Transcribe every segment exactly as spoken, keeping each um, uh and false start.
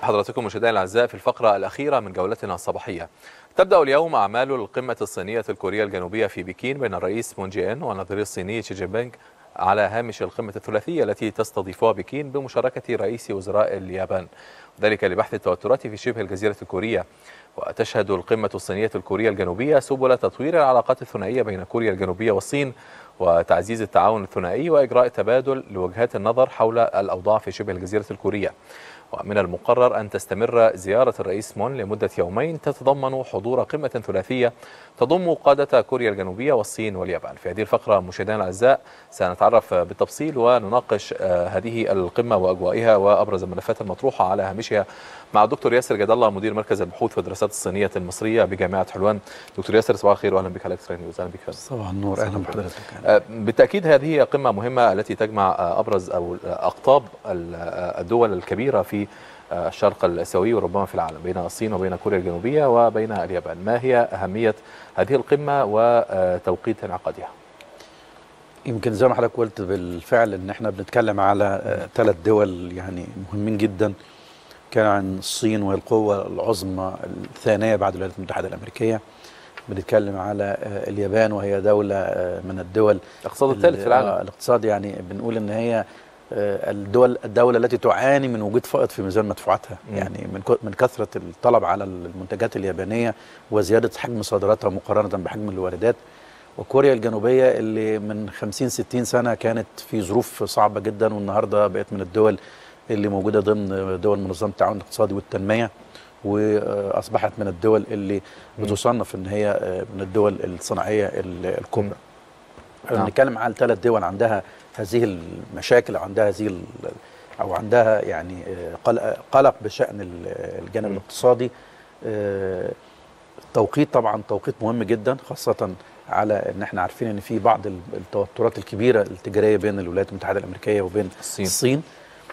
بحضراتكم مشاهدينا الاعزاء في الفقره الاخيره من جولتنا الصباحيه. تبدا اليوم اعمال القمه الصينيه الكوريه الجنوبيه في بكين بين الرئيس مون جي ان والنظير الصيني شي جين بينغ على هامش القمه الثلاثيه التي تستضيفها بكين بمشاركه رئيس وزراء اليابان، وذلك لبحث التوترات في شبه الجزيره الكوريه. وتشهد القمه الصينيه الكوريه الجنوبيه سبل تطوير العلاقات الثنائيه بين كوريا الجنوبيه والصين وتعزيز التعاون الثنائي واجراء تبادل لوجهات النظر حول الاوضاع في شبه الجزيره الكوريه. ومن المقرر أن تستمر زيارة الرئيس مون لمدة يومين تتضمن حضور قمة ثلاثية تضم قادة كوريا الجنوبية والصين واليابان. في هذه الفقرة مشاهدينا الأعزاء سنتعرف بالتفصيل ونناقش هذه القمة وأجوائها وأبرز الملفات المطروحة على هامشها مع الدكتور ياسر جد الله مدير مركز البحوث والدراسات الصينية المصرية بجامعة حلوان. دكتور ياسر صباح الخير وأهلا بك على إكسترا نيوز. أهلا بك. صباح النور. أهلا بحضرتك. بالتأكيد هذه قمة مهمة التي تجمع أبرز أو أقطاب الدول الكبيرة في الشرق الآسيوي وربما في العالم بين الصين وبين كوريا الجنوبية وبين اليابان. ما هي أهمية هذه القمة وتوقيت انعقادها؟ يمكن زي ما حضرتك قلت بالفعل ان احنا بنتكلم على ثلاث دول يعني مهمين جدا. كان عن الصين وهي القوة العظمى الثانية بعد الولايات المتحدة الأمريكية. بنتكلم على اليابان وهي دولة من الدول الاقتصاد الثالث في العالم. الاقتصاد يعني بنقول ان هي الدول الدولة التي تعاني من وجود فائض في ميزان مدفوعاتها، يعني من من كثرة الطلب على المنتجات اليابانية وزيادة حجم صادراتها مقارنة بحجم الواردات. وكوريا الجنوبية اللي من خمسين ستين سنة كانت في ظروف صعبة جدا، والنهاردة بقت من الدول اللي موجودة ضمن دول منظمة التعاون الاقتصادي والتنمية، وأصبحت من الدول اللي بتصنف ان هي من الدول الصناعية الكبرى. بنتكلم على ثلاث دول عندها هذه المشاكل او عندها هذه او عندها يعني قلق بشأن الجانب م. الاقتصادي. التوقيت طبعا توقيت مهم جدا، خاصة على ان احنا عارفين ان في بعض التوترات الكبيرة التجارية بين الولايات المتحدة الأمريكية وبين الصين, الصين.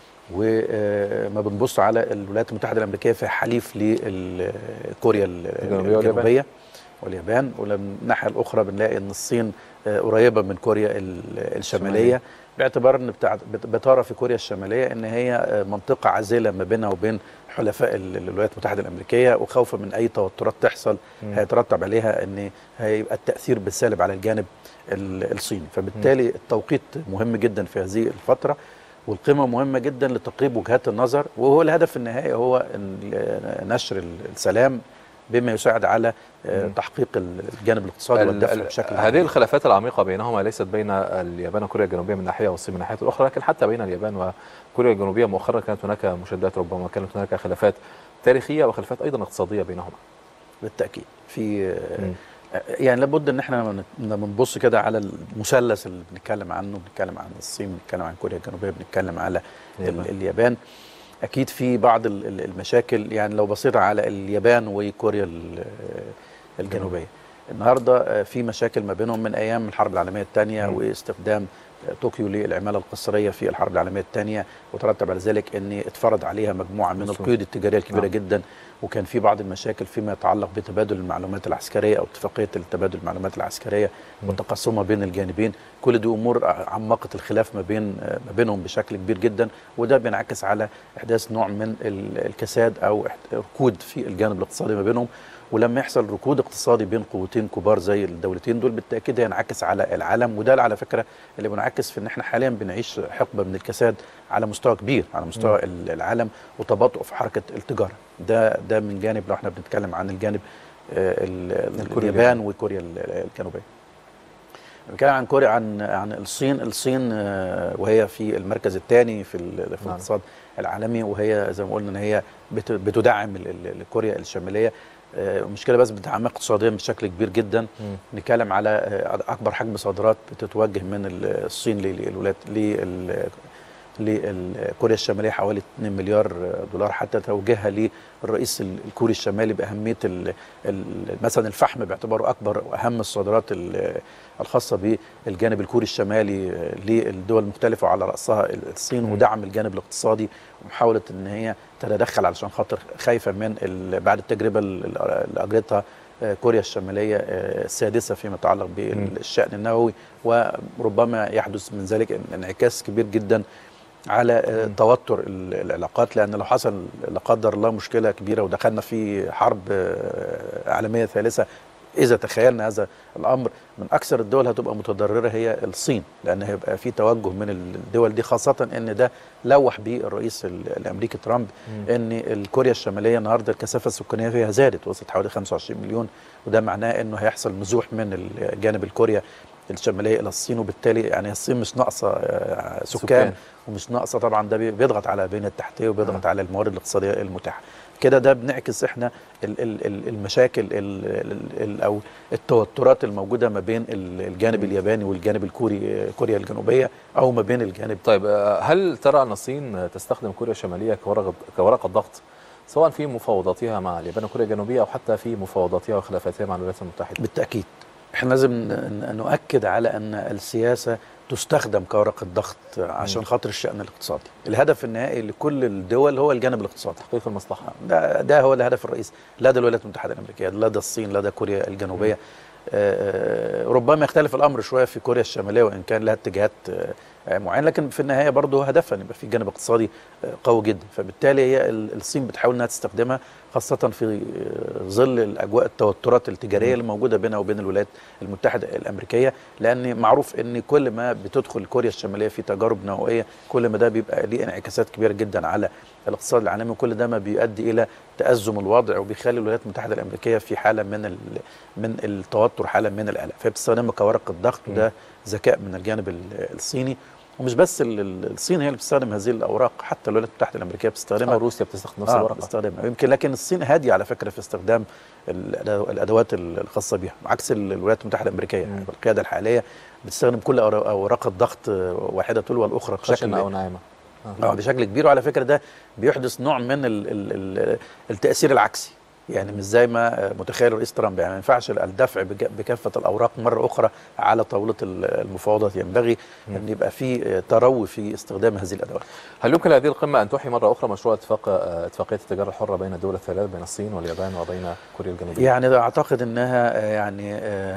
وما بنبص على الولايات المتحدة الأمريكية في حليف لكوريا الجنوبية, الجنوبية واليابان، ومن الناحية الأخرى بنلاقي ان الصين قريبة من كوريا الشمالية، باعتبار ان بترى في كوريا الشمالية ان هي منطقة عازلة ما بينها وبين حلفاء الولايات المتحدة الأمريكية، وخوفا من أي توترات تحصل هيترتب عليها ان هيبقى التأثير بالسالب على الجانب الصيني. فبالتالي التوقيت مهم جدا في هذه الفترة، والقمة مهمة جدا لتقريب وجهات النظر، وهو الهدف النهائي هو نشر السلام بما يساعد على تحقيق الجانب الاقتصادي والدفع بشكل عام. هذه الخلافات العميقة بينهما ليست بين اليابان وكوريا الجنوبية من ناحية والصين من ناحية الأخرى، لكن حتى بين اليابان وكوريا الجنوبية مؤخرا كانت هناك مشادات، ربما كانت هناك خلافات تاريخية وخلافات أيضا اقتصادية بينهما. بالتأكيد في م. يعني لابد ان احنا بنبص كده على المثلث اللي بنتكلم عنه، بنتكلم عن الصين، بنتكلم عن كوريا الجنوبية، بنتكلم على اليابان. اليابان اكيد في بعض المشاكل. يعني لو بصيت على اليابان وكوريا الجنوبية النهارده في مشاكل ما بينهم من ايام الحرب العالمية الثانية واستخدام طوكيو للعمالة القصرية في الحرب العالمية الثانية، وترتب على ذلك ان اتفرض عليها مجموعة من القيود التجارية الكبيرة نعم. جدا، وكان في بعض المشاكل فيما يتعلق بتبادل المعلومات العسكرية او اتفاقية التبادل المعلومات العسكرية وتقسمها بين الجانبين. كل دي امور عمقت الخلاف ما بين ما بينهم بشكل كبير جدا، وده بينعكس على احداث نوع من الكساد او ركود في الجانب الاقتصادي ما بينهم. ولما يحصل ركود اقتصادي بين قوتين كبار زي الدولتين دول بالتاكيد هينعكس على العالم، وده على فكره اللي بينعكس في ان احنا حاليا بنعيش حقبه من الكساد على مستوى كبير على مستوى م. العالم، وتباطؤ في حركه التجاره. ده ده من جانب لو احنا بنتكلم عن الجانب اليابان وكوريا الجنوبيه. بنتكلم عن كوريا عن عن الصين. الصين وهي في المركز الثاني في في الاقتصاد العالمي، وهي زي ما قلنا ان هي بتدعم كوريا الشماليه. المشكله بس بتدعمها اقتصاديا بشكل كبير جدا. نتكلم على اكبر حجم صادرات بتتوجه من الصين للولايات لكوريا الشماليه حوالي اتنين مليار دولار، حتى توجيهها للرئيس الكوري الشمالي باهميه مثلا الفحم باعتباره اكبر واهم الصادرات الخاصه بالجانب الكوري الشمالي للدول المختلفه وعلى راسها الصين، ودعم الجانب الاقتصادي ومحاوله ان هي تتدخل علشان خاطر خايفه من بعد التجربه اللي اجرتها كوريا الشماليه السادسه فيما يتعلق بالشأن النووي، وربما يحدث من ذلك انعكاس كبير جدا على توتر العلاقات، لان لو حصل لا قدر الله مشكله كبيره ودخلنا في حرب عالميه ثالثه، إذا تخيلنا هذا الأمر، من أكثر الدول هتبقى متضررة هي الصين، لأن هيبقى في توجه من الدول دي، خاصة أن ده لوح به الرئيس الأمريكي ترامب م. أن الكوريا الشمالية النهاردة الكثافة السكانية فيها زادت، وصلت حوالي خمسة وعشرين مليون، وده معناه أنه هيحصل نزوح من الجانب الكوريا الشمالية إلى الصين، وبالتالي يعني الصين مش ناقصة سكان, سكان ومش ناقصة طبعا، ده بيضغط على البنية التحتية وبيضغط م. على الموارد الاقتصادية المتاحة كده. ده بنعكس احنا المشاكل او التوترات الموجوده ما بين الجانب الياباني والجانب الكوري كوريا الجنوبيه، او ما بين الجانب. طيب هل ترى ان الصين تستخدم كوريا الشماليه كورقه كورقه ضغط سواء في مفاوضاتها مع اليابان وكوريا الجنوبيه او حتى في مفاوضاتها وخلافاتها مع الولايات المتحده؟ بالتاكيد احنا لازم نؤكد على ان السياسه تستخدم كورقة ضغط عشان خاطر الشأن الاقتصادي. الهدف النهائي لكل الدول هو الجانب الاقتصادي، تحقيق المصلحة. ده, ده هو الهدف الرئيسي، لا ده الولايات المتحدة الأمريكية، لا ده الصين، لا ده كوريا الجنوبية. آه ربما يختلف الأمر شوية في كوريا الشمالية وإن كان لها اتجاهات آه معينة، لكن في النهاية برضه هدفها أن يبقى في جانب اقتصادي آه قوي جدا، فبالتالي هي الصين بتحاول أنها تستخدمها خاصة في ظل الأجواء التوترات التجارية اللي موجودة بينها وبين الولايات المتحدة الأمريكية، لأن معروف أن كل ما بتدخل كوريا الشمالية في تجارب نووية كل ما ده بيبقى ليه انعكاسات كبيرة جدا على الاقتصاد العالمي، وكل ده ما بيؤدي إلى تأزم الوضع وبيخلي الولايات المتحدة الأمريكية في حالة من من التوتر، حالة من القلق، فبتستخدمها كورقة ضغط، وده ذكاء من الجانب الصيني. ومش بس الصين هي اللي بتستخدم هذه الاوراق، حتى الولايات المتحده الامريكيه بتستخدمها، روسيا بتستخدم نفس آه الورقه بتستخدمها يمكن، لكن الصين هاديه على فكره في استخدام الادوات الخاصه بها، عكس الولايات المتحده الامريكيه. يعني القياده الحاليه بتستخدم كل اوراق الضغط واحده تلو الاخرى بشكل او ناعمه اه, آه بشكل كبير، وعلى فكره ده بيحدث نوع من ال ال ال التاثير العكسي، يعني مش زي ما متخيل الرئيس ترامب، يعني ما ينفعش الدفع بكافه الاوراق مره اخرى على طاوله المفاوضات، ينبغي ان يبقى في تروي في استخدام هذه الادوات. هل يمكن هذه القمه ان تحيي مره اخرى مشروع اتفاق اتفاقيه التجاره الحره بين الدول الثلاث، بين الصين واليابان وبين كوريا الجنوبيه؟ يعني اعتقد انها يعني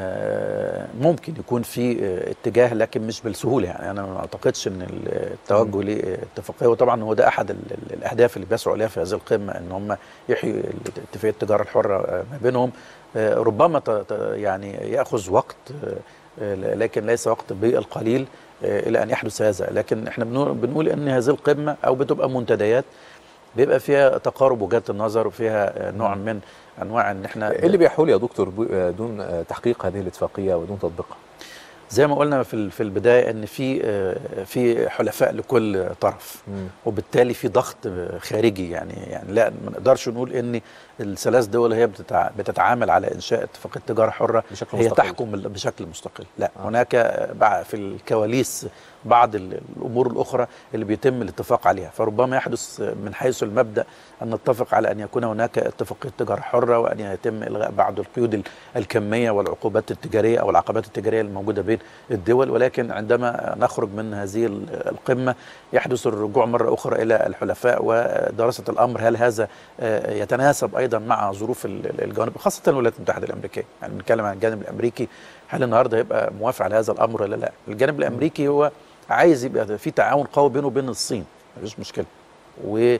ممكن يكون في اتجاه، لكن مش بالسهوله، يعني انا ما اعتقدش ان التوجه لاتفاقيه، وطبعا هو ده احد الاهداف اللي بيسعوا اليها في هذه القمه، ان هم يحيوا اتفاقيه التجاره الحره ما بينهم. ربما يعني ياخذ وقت، لكن ليس وقت بالقليل الى ان يحدث هذا، لكن احنا بنقول ان هذه القمه او بتبقى منتديات بيبقى فيها تقارب وجهات النظر وفيها نوع من انواع ان احنا ايه اللي بيحول يا دكتور دون تحقيق هذه الاتفاقيه ودون تطبيقها؟ زي ما قلنا في في البدايه ان في في حلفاء لكل طرف، م. وبالتالي في ضغط خارجي، يعني يعني لا ما نقدرش نقول ان الثلاث دول هي بتتعامل على انشاء اتفاقيه تجاره حره بشكل هي مستقل. تحكم بشكل مستقل، لا آه. هناك في الكواليس بعض الامور الاخرى اللي بيتم الاتفاق عليها، فربما يحدث من حيث المبدا ان نتفق على ان يكون هناك اتفاقيه تجاره حره، وان يتم الغاء بعض القيود الكميه والعقوبات التجاريه او العقبات التجاريه الموجوده بين الدول، ولكن عندما نخرج من هذه القمه يحدث الرجوع مره اخرى الى الحلفاء ودراسه الامر، هل هذا يتناسب ايضا مع ظروف الجانب، خاصه الولايات المتحده الامريكيه، يعني بنتكلم عن الجانب الامريكي، هل النهارده هيبقى موافق على هذا الامر ولا لا؟ الجانب الامريكي هو عايز يبقى في تعاون قوي بينه وبين الصين، مفيش مشكله، ولا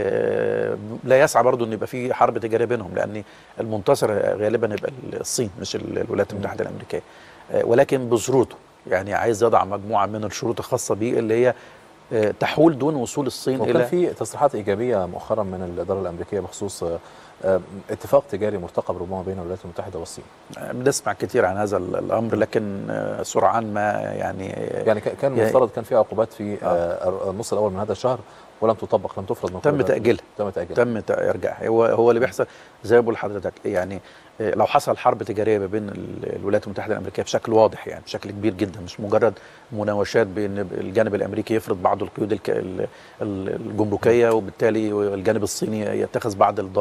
يسعى برضه ان يبقى في حرب تجاريه بينهم، لان المنتصر غالبا يبقى الصين مش الولايات المتحده الامريكيه، ولكن بشروطه، يعني عايز يضع مجموعه من الشروط الخاصه به اللي هي تحول دون وصول الصين الى. وكان في تصريحات ايجابيه مؤخرا من الاداره الامريكيه بخصوص اتفاق تجاري مرتقب ربما بين الولايات المتحده والصين. بنسمع كتير عن هذا الامر، لكن سرعان ما يعني يعني كان المفترض كان في عقوبات في آه. النص الاول من هذا الشهر ولم تطبق، لم تفرض من تم تاجيلها تم تاجيلها تم ارجاعها. هو هو اللي بيحصل زي ما بقول لحضرتك، يعني لو حصل حرب تجاريه ما بين الولايات المتحده الامريكيه بشكل واضح، يعني بشكل كبير جدا، مش مجرد مناوشات بين الجانب الامريكي يفرض بعض القيود الجمركيه وبالتالي الجانب الصيني يتخذ بعض الضوابط الاخرى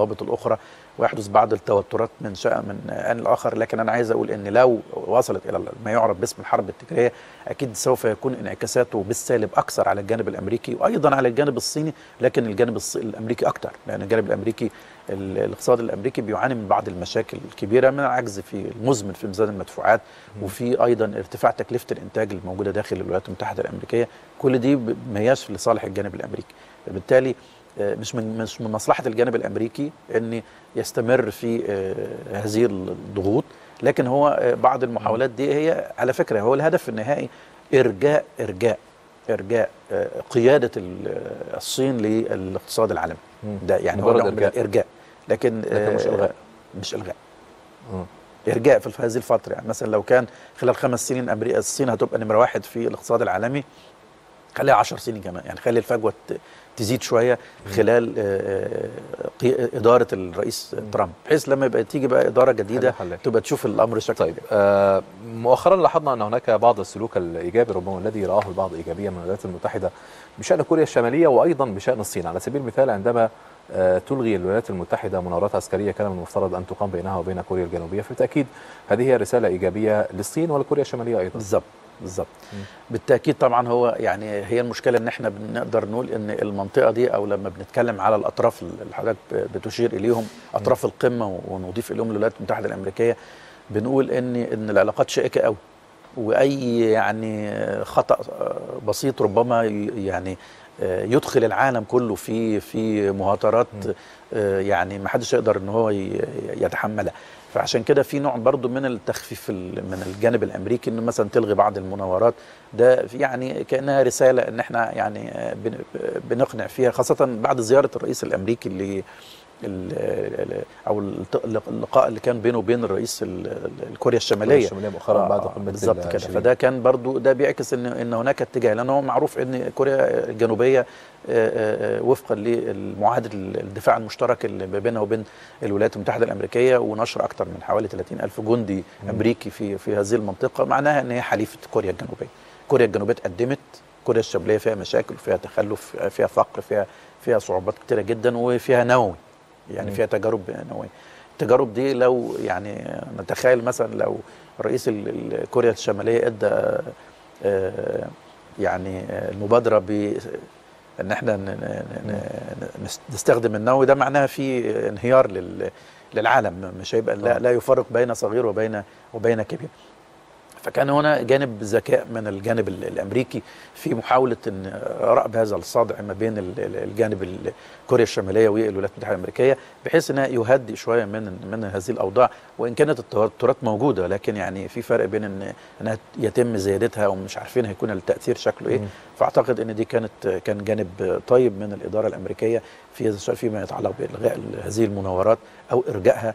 اخرى ويحدث بعض التوترات من شأن من آن لاخر. لكن انا عايز اقول ان لو وصلت الى ما يعرف باسم الحرب التجاريه اكيد سوف يكون انعكاساته بالسالب اكثر على الجانب الامريكي وايضا على الجانب الصيني، لكن الجانب الامريكي اكثر، لان الجانب الامريكي الاقتصاد الامريكي بيعاني من بعض المشاكل الكبيره، من العجز في المزمن في ميزان المدفوعات، وفي ايضا ارتفاع تكلفه الانتاج الموجوده داخل الولايات المتحده الامريكيه. كل دي ما هياش لصالح الجانب الامريكي. بالتالي مش من مش من مصلحه الجانب الامريكي ان يستمر في هذه الضغوط، لكن هو بعض المحاولات دي هي على فكره هو الهدف النهائي ارجاء ارجاء ارجاء قياده الصين للاقتصاد العالمي. ده يعني هو إرجاء. ارجاء، لكن, لكن مش الغاء. مش الغاء. ارجاء في هذه الفتره. يعني مثلا لو كان خلال خمس سنين امريكا الصين هتبقى نمره واحد في الاقتصاد العالمي، خليها عشر سنين كمان، يعني خلي الفجوه تزيد شويه خلال اداره الرئيس ترامب، بحيث لما يبقى تيجي بقى اداره جديده تبقى تشوف الامر شكله. طيب آه مؤخرا لاحظنا ان هناك بعض السلوك الايجابي ربما الذي راه البعض ايجابيا من الولايات المتحده بشان كوريا الشماليه وايضا بشان الصين. على سبيل المثال عندما آه تلغي الولايات المتحده مناورات عسكريه كان من المفترض ان تقام بينها وبين كوريا الجنوبيه، فبالتاكيد هذه هي رساله ايجابيه للصين ولكوريا الشماليه ايضا. بالضبط بالظبط. بالتاكيد طبعا هو يعني هي المشكله ان احنا بنقدر نقول ان المنطقه دي، او لما بنتكلم على الاطراف اللي حضرتك بتشير اليهم اطراف القمه ونضيف اليهم الولايات المتحده الامريكيه، بنقول ان ان العلاقات شائكه قوي، واي يعني خطا بسيط ربما يعني يدخل العالم كله في في مهاترات يعني ما حدش يقدر ان هو يتحملها. فعشان كده في نوع برضو من التخفيف من الجانب الامريكي، انه مثلا تلغي بعض المناورات، ده يعني كانها رساله ان احنا يعني بنقنع فيها، خاصه بعد زياره الرئيس الامريكي اللي او اللقاء اللي كان بينه وبين الرئيس الكوريا الشماليه الشماليه مؤخرا بعد قمه بالظبط كده. فده كان برضو ده بيعكس ان ان هناك اتجاه، لان هو معروف ان كوريا الجنوبيه وفقا للمعاهده الدفاع المشترك اللي بينها وبين الولايات المتحده الامريكيه، ونشر اكثر من حوالي ثلاثين ألف جندي م. امريكي في في هذه المنطقه، معناها ان هي حليفه كوريا الجنوبيه. كوريا الجنوبيه اتقدمت، كوريا الشماليه فيها مشاكل وفيها تخلف، فيها فقر، فيها فيها صعوبات كثيره جدا، وفيها نووي، يعني فيها تجارب نوويه. التجارب دي لو يعني نتخيل مثلا لو رئيس كوريا الشماليه ادى يعني المبادره ب ان احنا نستخدم النووي، ده معناها في انهيار للعالم، مش هيبقى لا, لا يفرق بين صغير وبين وبين كبير. فكان هنا جانب ذكاء من الجانب الامريكي في محاوله ان رأب هذا الصدع ما بين الجانب كوريا الشماليه والولايات المتحده الامريكيه، بحيث انها يهدئ شويه من من هذه الاوضاع. وان كانت التوترات موجوده، لكن يعني في فرق بين ان انها يتم زيادتها ومش عارفين هيكون التاثير شكله ايه. فاعتقد ان دي كانت كان جانب طيب من الاداره الامريكيه في هذا السؤال فيما يتعلق بالغاء هذه المناورات او ارجائها.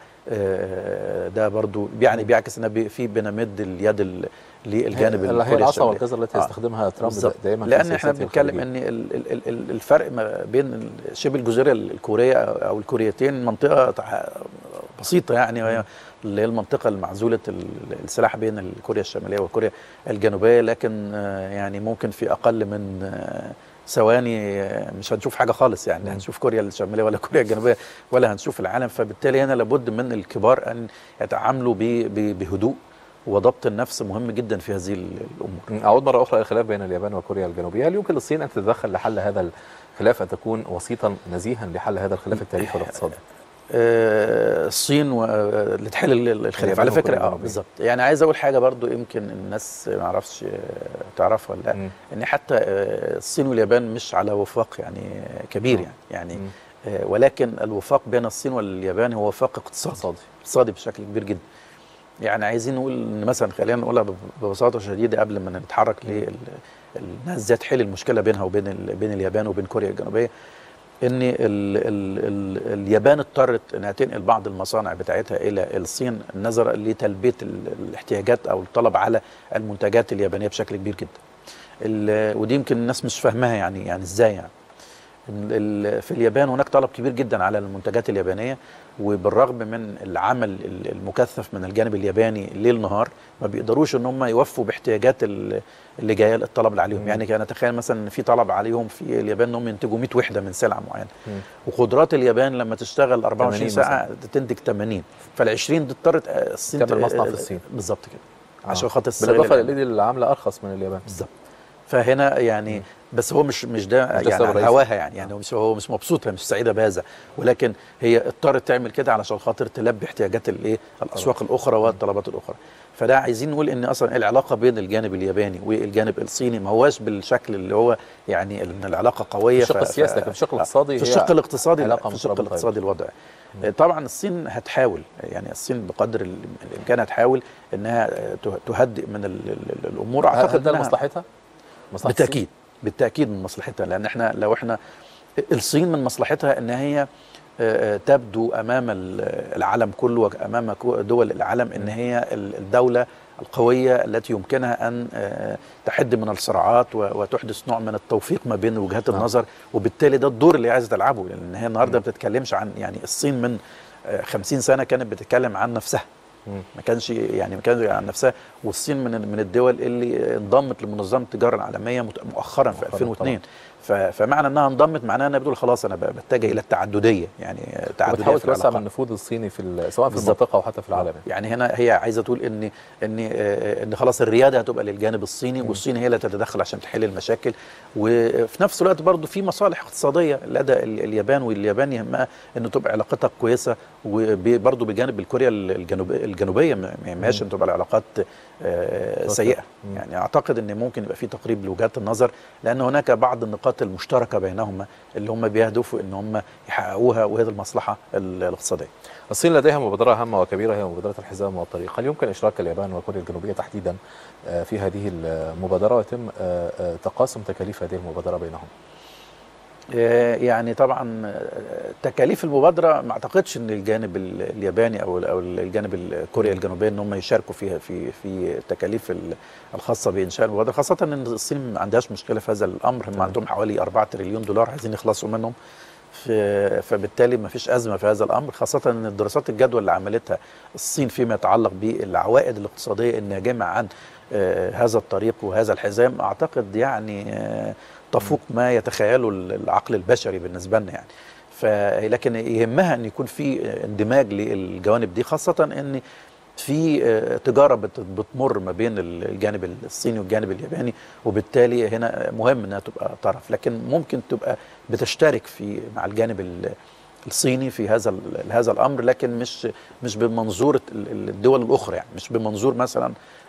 ده برضو يعني بيعكس ان في بنمد اليد للجانب اللي هي العصا والجزر التي يستخدمها ترامب دائما، لان احنا بنتكلم ان الفرق ما بين شبه الجزيره الكوريه او الكوريتين منطقه بسيطه، يعني وهي اللي هي المنطقه المعزوله السلاح بين كوريا الشماليه وكوريا الجنوبيه. لكن يعني ممكن في اقل من ثواني مش هنشوف حاجه خالص، يعني لا هنشوف كوريا الشماليه ولا كوريا الجنوبيه ولا هنشوف العالم. فبالتالي هنا لابد من الكبار ان يتعاملوا بهدوء وضبط النفس، مهم جدا في هذه الامور. اعود مره اخرى الخلاف بين اليابان وكوريا الجنوبيه، هل يمكن للصين ان تتدخل لحل هذا الخلاف، ان تكون وسيطا نزيها لحل هذا الخلاف التاريخي والاقتصادي؟ آه الصين اللي تحل الخلاف على فكره. اه بالظبط. يعني عايز اقول حاجه برضو يمكن الناس ما اعرفش تعرفها ولا لا، ان حتى آه الصين واليابان مش على وفاق يعني كبير، يعني يعني آه ولكن الوفاق بين الصين واليابان هو وفاق اقتصادي اقتصادي بشكل كبير جدا. يعني عايزين نقول ان مثلا خلينا نقولها ببساطه شديده قبل ما نتحرك للناس ازاي تحل المشكله بينها وبين بين اليابان وبين كوريا الجنوبيه، ان ال ال ال اليابان اضطرت انها تنقل بعض المصانع بتاعتها الى الصين نظرا لتلبيه الاحتياجات او الطلب على المنتجات اليابانيه بشكل كبير جدا. ودي يمكن الناس مش فاهماها، يعني يعني ازاي يعني في اليابان هناك طلب كبير جدا على المنتجات اليابانيه، وبالرغم من العمل المكثف من الجانب الياباني ليل نهار ما بيقدروش ان هم يوفوا باحتياجات اللي جايه الطلب اللي عليهم. مم. يعني انا اتخيل مثلا ان في طلب عليهم في اليابان انهم ينتجوا مية وحده من سلعه معينه، وقدرات اليابان لما تشتغل أربعة وعشرين ساعه تنتج ثمانين، فال عشرين دي اضطرت الصين تعمل مصنع في الصين بالظبط كده آه. عشان خاطر بالاضافه للايدي اللي عامله ارخص من اليابان بالظبط. فهنا يعني مم. بس هو مش مش ده يعني على هواها يعني يعني مش هو مش مبسوطه مش سعيده بهذا، ولكن هي اضطرت تعمل كده علشان خاطر تلبي احتياجات الايه الاسواق الاخرى والطلبات الاخرى. فده عايزين نقول ان اصلا العلاقه بين الجانب الياباني والجانب الصيني ما هواش بالشكل اللي هو يعني ان العلاقه قويه في الشق السياسي، لكن في الشق الاقتصادي في الشق الاقتصادي علاقه في الشق الاقتصادي الوضع مم. طبعا الصين هتحاول، يعني الصين بقدر الامكان هتحاول انها تهدئ من الامور. اعتقد ده لمصلحتها بالتاكيد بالتاكيد من مصلحتها، لان احنا لو احنا الصين من مصلحتها ان هي تبدو امام العالم كله وامام دول العالم ان هي الدوله القويه التي يمكنها ان تحد من الصراعات وتحدث نوع من التوفيق ما بين وجهات النظر، وبالتالي ده الدور اللي عايزه تلعبه، لان هي النهارده ما بتتكلمش عن يعني الصين من خمسين سنه كانت بتتكلم عن نفسها، ما كانش يعني ما كانش عن نفسها، والصين من من الدول اللي انضمت لمنظمه التجاره العالميه مؤخرا في ألفين واثنين، فمعنى انها انضمت معناها انها بتقول خلاص انا بتجه الى التعدديه، يعني تعدديه بتحاول توسع من النفوذ الصيني في سواء في المنطقه او حتى في العالم. يعني هنا هي عايزه تقول ان ان ان خلاص الرياده هتبقى للجانب الصيني، والصين هي اللي تتدخل عشان تحل المشاكل، وفي نفس الوقت برضه في مصالح اقتصاديه لدى اليابان، واليابان يهمها انه تبقى علاقتها كويسه، وبرضه بجانب الكوريا الجنوبيه الجنوبيه ما يهمهاش ان تبقى العلاقات سيئه. يعني اعتقد ان ممكن يبقى في تقريب لوجهات النظر، لان هناك بعض النقاط المشتركه بينهما اللي هم بيهدفوا ان هم يحققوها، وهي المصلحه الاقتصاديه. الصين لديها مبادره هامه وكبيره هي مبادره الحزام والطريق، هل يمكن اشراك اليابان وكوريا الجنوبيه تحديدا في هذه المبادره ويتم تقاسم تكاليف هذه المبادره بينهم؟ يعني طبعا تكاليف المبادره ما اعتقدش ان الجانب الياباني او او الجانب الكوريا الجنوبيه ان هم يشاركوا فيها في في التكاليف الخاصه بانشاء المبادره، خاصه ان الصين ما عندهاش مشكله في هذا الامر، هم عندهم حوالي أربعة تريليون دولار عايزين يخلصوا منهم، فبالتالي ما فيش ازمه في هذا الامر، خاصه ان الدراسات الجدوى اللي عملتها الصين فيما يتعلق بالعوائد الاقتصاديه الناجمه عن هذا الطريق وهذا الحزام اعتقد يعني تفوق ما يتخيله العقل البشري بالنسبه لنا يعني. فلكن يهمها ان يكون في اندماج للجوانب دي، خاصه ان في تجاره بتمر ما بين الجانب الصيني والجانب الياباني، وبالتالي هنا مهم انها تبقى طرف، لكن ممكن تبقى بتشترك في مع الجانب الصيني في هذا هذا الامر، لكن مش مش بمنظور الدول الاخرى، يعني مش بمنظور مثلا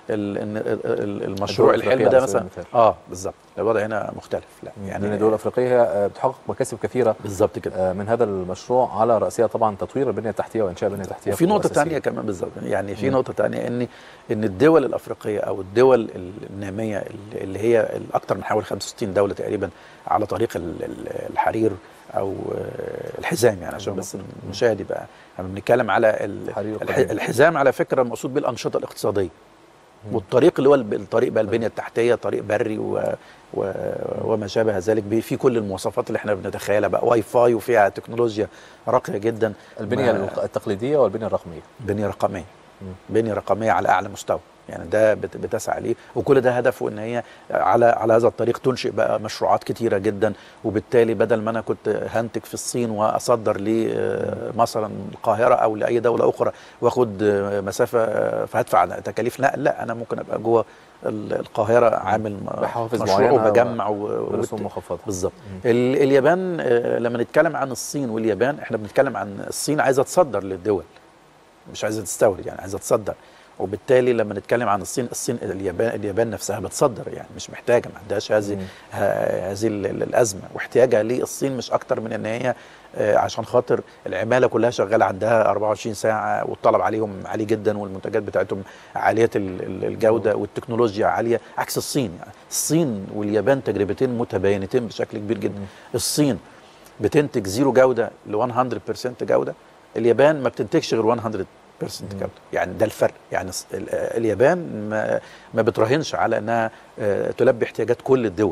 المشروع الحلم ده مثلا اه بالظبط الوضع هنا مختلف. لا يعني الدول الافريقيه بتحقق مكاسب كثيره بالظبط كده من هذا المشروع، على راسها طبعا تطوير البنيه التحتيه وانشاء بنيه تحتيه. وفي نقطه ثانيه كمان بالظبط، يعني في نقطه ثانيه ان ان الدول الافريقيه او الدول الناميه اللي هي الاكثر من حوالي خمسة وستين دوله تقريبا على طريق الحرير او الحزام، يعني عشان بس المشاهد يبقى احنا بنتكلم على الحزام على فكره المقصود بالانشطه الاقتصاديه، والطريق اللي هو الطريق بقى البنيه التحتيه، طريق بري و... و... وما شابه ذلك، في كل المواصفات اللي احنا بنتخيلها بقى، واي فاي وفيها تكنولوجيا راقيه جدا، البنيه ما... التقليديه والبنيه الرقميه. بنيه رقميه بنيه رقميه على اعلى مستوى، يعني ده بتسعى ليه، وكل ده هدفه ان هي على على هذا الطريق تنشئ بقى مشروعات كتيره جدا، وبالتالي بدل ما انا كنت هنتج في الصين واصدر لي مثلا القاهره او لاي دوله اخرى واخد مسافه فهدفع تكاليف نقل، لا انا ممكن ابقى جوه القاهره عامل مشروع وبجمع ورسوم مخفضه. بالظبط. اليابان لما نتكلم عن الصين واليابان احنا بنتكلم عن الصين عايزه تصدر للدول، مش عايزه تستورد، يعني عايزه تصدر، وبالتالي لما نتكلم عن الصين الصين اليابان اليابان نفسها بتصدر، يعني مش محتاجه، ما عندهاش هذه هذه الازمه، واحتياجها للصين مش اكتر من ان هي عشان خاطر العماله كلها شغاله عندها أربعة وعشرين ساعه، والطلب عليهم عالي جدا، والمنتجات بتاعتهم عاليه الجوده، والتكنولوجيا عاليه، عكس الصين. يعني الصين واليابان تجربتين متباينتين بشكل كبير جدا. الصين بتنتج زيرو جوده ل مية بالمية جوده، اليابان ما بتنتجش غير مية بالمية جوده، يعني ده الفرق. يعني اليابان ما, ما بتراهنش على انها تلبي احتياجات كل الدول،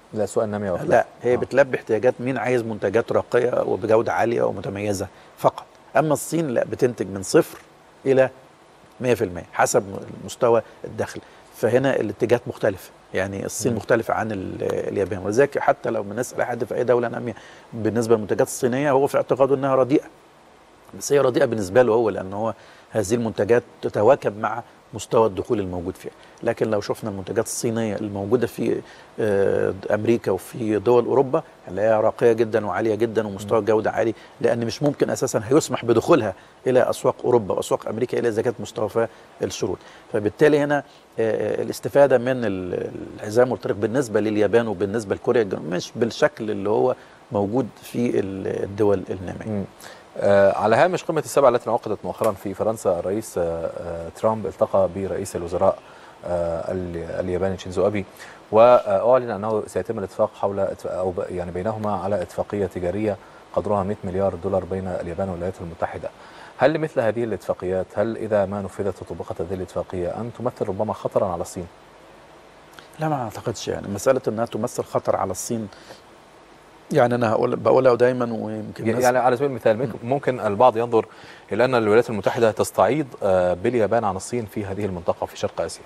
لا سوء الناميه وخلاف. لا هي آه. بتلبي احتياجات مين عايز منتجات راقيه وبجوده عاليه ومتميزه فقط. اما الصين لا، بتنتج من صفر الى مية في المية حسب مستوى الدخل. فهنا الاتجاهات مختلفه، يعني الصين م. مختلفه عن اليابان. ولذلك حتى لو بنسال حد في اي دوله ناميه بالنسبه للمنتجات الصينيه، هو في اعتقاده انها رديئه، بس هي رديئه بالنسبه له هو، لان هو هذه المنتجات تتواكب مع مستوى الدخول الموجود فيها. لكن لو شفنا المنتجات الصينيه الموجوده في امريكا وفي دول اوروبا، هنلاقيها راقيه جدا وعاليه جدا ومستوى الجوده عالي، لان مش ممكن اساسا هيسمح بدخولها الى اسواق اوروبا واسواق امريكا الا اذا كانت مستوفاه الشروط. فبالتالي هنا الاستفاده من الحزام والطريق بالنسبه لليابان وبالنسبه لكوريا الجنوبيه مش بالشكل اللي هو موجود في الدول الناميه. آه على هامش قمة السبعة التي انعقدت مؤخرا في فرنسا، الرئيس آه ترامب التقى برئيس الوزراء آه الياباني شينزو أبي، وأعلن أنه سيتم الاتفاق حول أو يعني بينهما على اتفاقية تجارية قدرها مئة مليار دولار بين اليابان والولايات المتحدة. هل لمثل هذه الاتفاقيات، هل إذا ما نفذت وطبقت هذه الاتفاقية أن تمثل ربما خطرا على الصين؟ لا، ما أعتقدش. يعني مسألة أنها تمثل خطر على الصين، يعني انا هقول بقولها دايما ويمكن يعني على سبيل المثال ممكن البعض ينظر الى ان الولايات المتحده تستعيض باليابان عن الصين في هذه المنطقه في شرق اسيا.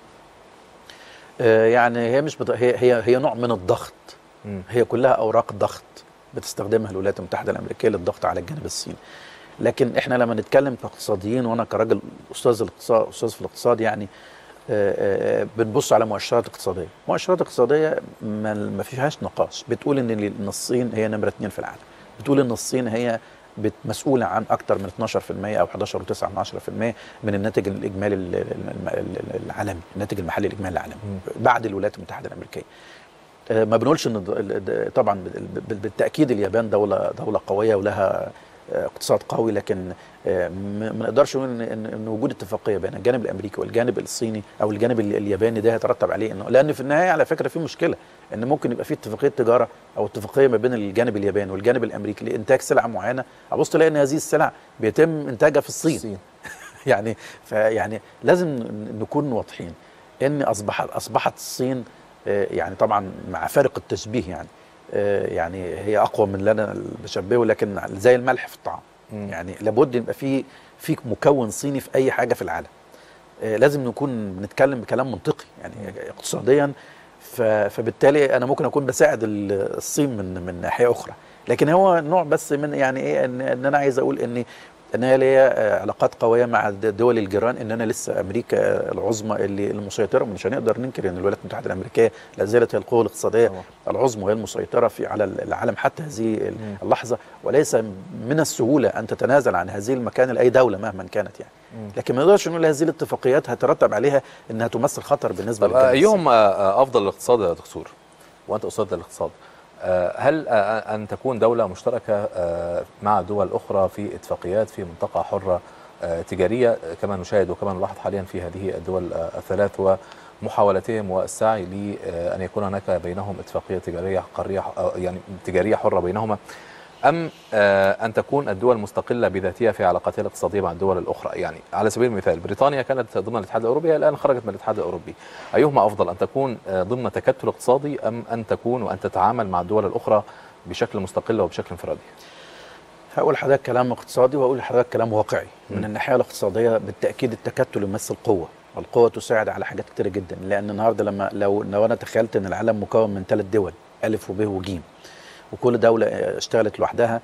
يعني هي مش بط... هي هي هي نوع من الضغط. م. هي كلها اوراق ضغط بتستخدمها الولايات المتحده الامريكيه للضغط على الجانب الصيني. لكن احنا لما نتكلم كاقتصاديين، وانا كراجل استاذ الاقتصاد استاذ في الاقتصاد، يعني آآ آآ بنبص على مؤشرات اقتصاديه، مؤشرات اقتصاديه ما فيهاش نقاش، بتقول ان ان الصين هي نمره اثنين في العالم، بتقول ان الصين هي مسؤوله عن اكثر من اثناشر في المئة او احد عشر فاصلة تسعة بالمئة من الناتج الاجمالي العالمي، الناتج المحلي الاجمالي العالمي بعد الولايات المتحده الامريكيه. ما بنقولش ان طبعا بالتاكيد اليابان دوله دوله قويه ولها اقتصاد قوي، لكن ما نقدرش نقول ان ان وجود اتفاقيه بين الجانب الامريكي والجانب الصيني او الجانب الياباني ده هيترتب عليه انه، لان في النهايه على فكره في مشكله ان ممكن يبقى في اتفاقيه تجاره او اتفاقيه ما بين الجانب الياباني والجانب الامريكي لانتاج سلعه معينه، ابص تلاقي ان هذه السلع بيتم انتاجها في الصين, الصين. يعني فيعني لازم نكون واضحين ان اصبح اصبحت الصين يعني طبعا مع فارق التشبيه، يعني يعني هي اقوى من اللي انا بشبهه، لكن زي الملح في الطعام. م. يعني لابد يبقى في في مكون صيني في اي حاجه في العالم. لازم نكون بنتكلم بكلام منطقي يعني اقتصاديا. فبالتالي انا ممكن اكون بساعد الصين من من ناحيه اخرى، لكن هو نوع بس من يعني ايه ان, إن انا عايز اقول ان ان هي ليا علاقات قويه مع دول الجيران، ان انا لسه امريكا العظمى اللي المسيطره، مش هنقدر ننكر ان الولايات المتحده الامريكيه لا زالت هي القوه الاقتصاديه طبعا العظمى وهي المسيطره في على العالم حتى هذه اللحظه، وليس من السهوله ان تتنازل عن هذه المكانه لاي دوله مهما كانت يعني. لكن ما نقدرش نقول هذه الاتفاقيات هترتب عليها انها تمثل خطر بالنسبه للجنس. ايهم افضل الاقتصاد يا دكتور، وانت استاذ الاقتصاد، هل أن تكون دولة مشتركة مع دول أخرى في اتفاقيات في منطقة حرة تجارية كما نشاهد وكما نلاحظ حاليا في هذه الدول الثلاث ومحاولتهم والسعي لأن يكون هناك بينهم اتفاقية تجارية قارية يعني تجارية حرة بينهما، أم أن تكون الدول مستقلة بذاتها في علاقاتها الاقتصادية مع الدول الأخرى؟ يعني على سبيل المثال بريطانيا كانت ضمن الاتحاد الأوروبي، الآن خرجت من الاتحاد الأوروبي، أيهما أفضل، أن تكون ضمن تكتل اقتصادي أم أن تكون وأن تتعامل مع الدول الأخرى بشكل مستقل وبشكل انفرادي؟ هقول لحضرتك كلام اقتصادي وهقول لحضرتك كلام واقعي. م. من الناحية الاقتصادية بالتأكيد التكتل يمثل قوة، والقوة تساعد على حاجات كتيرة جدا، لأن النهاردة لما لو لو أنا تخيلت أن العالم مكون من ثلاث دول ألف وب وجيم، وكل دولة اشتغلت لوحدها،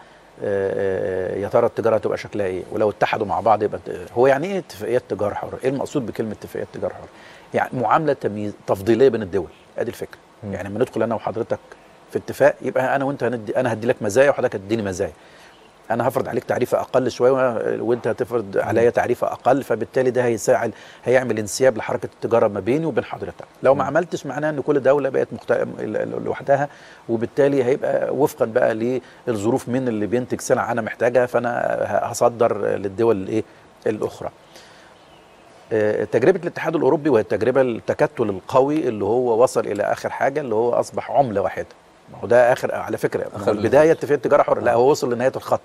يا ترى التجارة هتبقى شكلها ايه؟ ولو اتحدوا مع بعض يبقى هو يعني ايه اتفاقيات تجارة حرة؟ ايه المقصود بكلمة اتفاقيات تجارة حرة؟ يعني معاملة تمييز تفضيلية بين الدول، ادي الفكرة. م. يعني لما ندخل انا وحضرتك في اتفاق يبقى انا وانت هندي، انا هدي لك مزايا وحضرتك هتديني مزايا. انا هفرض عليك تعريفه اقل شويه وانت هتفرض عليا تعريفه اقل، فبالتالي ده هيساعد هيعمل انسياب لحركه التجاره ما بيني وبين حضرتك. لو ما عملتش معناه ان كل دوله بقت مخت... لوحدها، وبالتالي هيبقى وفقا بقى للظروف من اللي بينتج سلعه انا محتاجها، فانا هصدر للدول الايه الاخرى. تجربه الاتحاد الاوروبي وهي التجربه التكتل القوي اللي هو وصل الى اخر حاجه اللي هو اصبح عمله واحده. ما هو ده اخر على فكره، البدايه اتفاقيه تجاره حره، لا هو وصل لنهايه الخط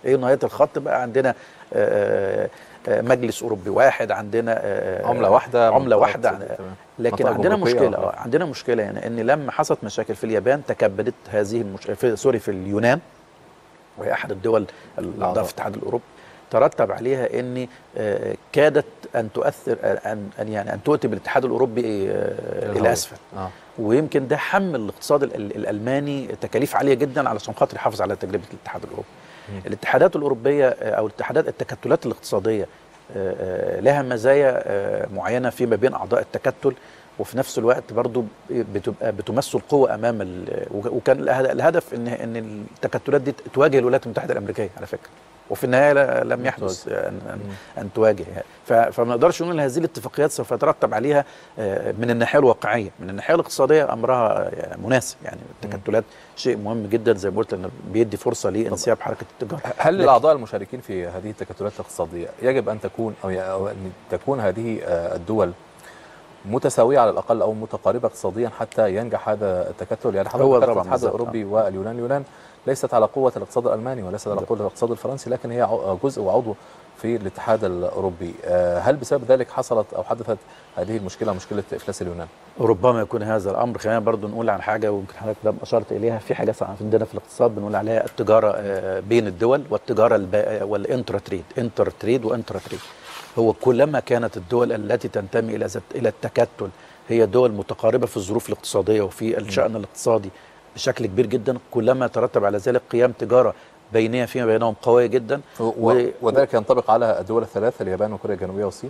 ايه نهايه الخط بقى؟ عندنا آآ آآ مجلس اوروبي واحد، عندنا عمله واحده عمله واحده، لكن عندنا مشكله اه عندنا مشكله يعني ان لما حصلت مشاكل في اليابان تكبدت هذه المشكله في سوري في اليونان، وهي احد الدول الاعضاء في الاتحاد الاوروبي، ترتب عليها ان كادت ان تؤثر ان يعني ان تؤتي بالاتحاد الاوروبي الى اسفل. آه. ويمكن ده حمل الاقتصاد الالماني تكاليف عاليه جدا علشان خاطر يحافظ على تجربه الاتحاد الاوروبي. م. الاتحادات الاوروبيه او الاتحادات التكتلات الاقتصاديه لها مزايا معينه فيما بين اعضاء التكتل، وفي نفس الوقت برضو بتبقى بتمثل قوه امام وكان الهدف ان ان التكتلات دي تواجه الولايات المتحده الامريكيه على فكره، وفي النهايه لم يحدث ان, أن, أن تواجه. فما نقدرش نقول ان هذه الاتفاقيات سوف يترتب عليها من الناحيه الواقعيه، من الناحيه الاقتصاديه امرها مناسب، يعني التكتلات شيء مهم جدا زي ما قلت انه بيدي فرصه لانسياب حركه التجاره. هل الاعضاء المشاركين في هذه التكتلات الاقتصاديه يجب ان تكون او ان تكون هذه الدول متساويه على الاقل او متقاربه اقتصاديا حتى ينجح هذا التكتل؟ يعني حضرتك الاتحاد الاوروبي واليونان، اليونان ليست على قوه الاقتصاد الالماني وليست على قوه الاقتصاد الفرنسي، لكن هي جزء وعضو في الاتحاد الاوروبي. هل بسبب ذلك حصلت او حدثت هذه المشكله، مشكله افلاس اليونان؟ ربما يكون هذا الامر. خلينا برضو نقول عن حاجه ويمكن حضرتك ده اشرت اليها، في حاجه عندنا في الاقتصاد بنقول عليها التجاره بين الدول والتجاره والانترا تريد، انتر تريد وانترا تريد. هو كلما كانت الدول التي تنتمي الى الى التكتل هي دول متقاربه في الظروف الاقتصاديه وفي الشأن الاقتصادي بشكل كبير جدا، كلما ترتب على ذلك قيام تجاره بينيه فيما بينهم قويه جدا. و... وذلك ينطبق على الدول الثلاث، اليابان وكوريا الجنوبيه والصين؟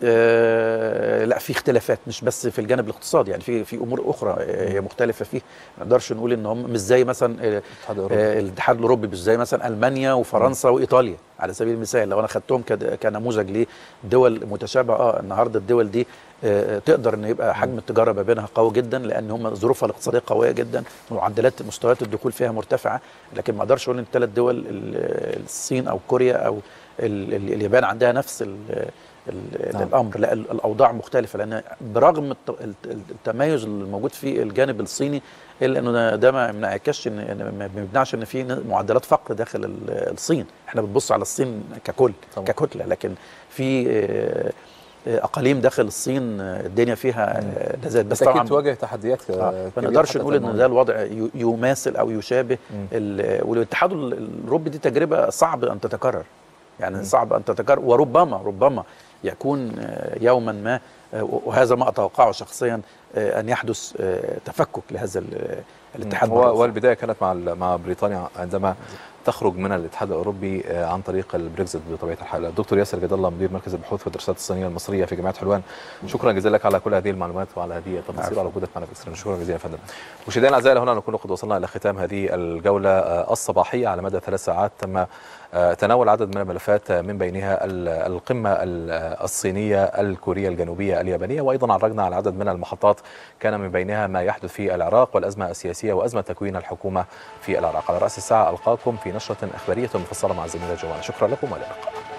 آه لا، في اختلافات مش بس في الجانب الاقتصادي، يعني في في امور اخرى هي مختلفه فيه. ما نقدرش نقول ان هم مش زي مثلا آه الاتحاد الاوروبي، مش زي مثلا المانيا وفرنسا م. وايطاليا على سبيل المثال. لو انا خدتهم كنموذج لدول متشابهه، اه النهارده الدول دي آه تقدر ان يبقى حجم التجاره ما بينها قوي جدا، لان هم ظروفها الاقتصاديه قويه جدا، معدلات مستويات الدخول فيها مرتفعه. لكن ما اقدرش اقول ان الثلاث دول الصين او كوريا او ال ال اليابان عندها نفس نعم. الامر. لا، الاوضاع مختلفه، لان برغم التميز الموجود في الجانب الصيني الا انه ده ما ينعكسش ان ما بيمنعش ان في معدلات فقر داخل الصين. احنا بنبص على الصين ككل طبعا. ككتله، لكن في اقاليم داخل الصين الدنيا فيها لذات، بس طبعا تواجه تحديات كبيره. ما نقدرش نقول ان ده الوضع يماثل او يشابه. والاتحاد الاوروبي دي تجربه صعب ان تتكرر، يعني م. صعب ان تتكرر، وربما ربما يكون يوما ما، وهذا ما اتوقعه شخصيا، ان يحدث تفكك لهذا الاتحاد. والبدايه كانت مع مع بريطانيا عندما تخرج من الاتحاد الاوروبي عن طريق البريكزيت بطبيعه الحال. الدكتور ياسر جد الله، مدير مركز البحوث والدراسات الصينيه المصريه في جامعه حلوان، شكرا جزيلا لك على كل هذه المعلومات وعلى هذه التفاصيل وعلى وجودك معنا في. شكرا جزيلا يا فندم. مشاهدينا الاعزاء، هنا نكون قد وصلنا الى ختام هذه الجوله الصباحيه على مدى ثلاث ساعات. تم تناول عدد من الملفات من بينها القمه الصينيه الكوريه الجنوبيه اليابانيه، وايضا عرجنا على عدد من المحطات كان من بينها ما يحدث في العراق والازمه السياسيه وازمه تكوين الحكومه في العراق. على راس الساعه القاكم في نشره اخباريه مفصله مع الزميله جوانا. شكرا لكم والى اللقاء.